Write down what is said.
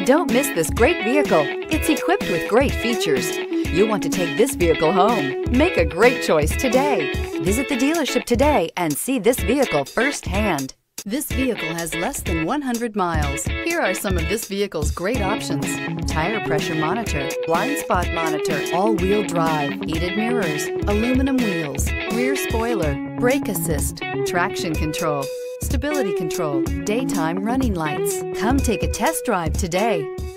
Don't miss this great vehicle. It's equipped with great features. You'll want to take this vehicle home. Make a great choice today. Visit the dealership today and see this vehicle firsthand. This vehicle has less than 100 miles. Here are some of this vehicle's great options: tire pressure monitor, blind spot monitor, all-wheel drive, heated mirrors, aluminum wheels, rear spoiler, brake assist, traction control, stability control, daytime running lights. Come take a test drive today.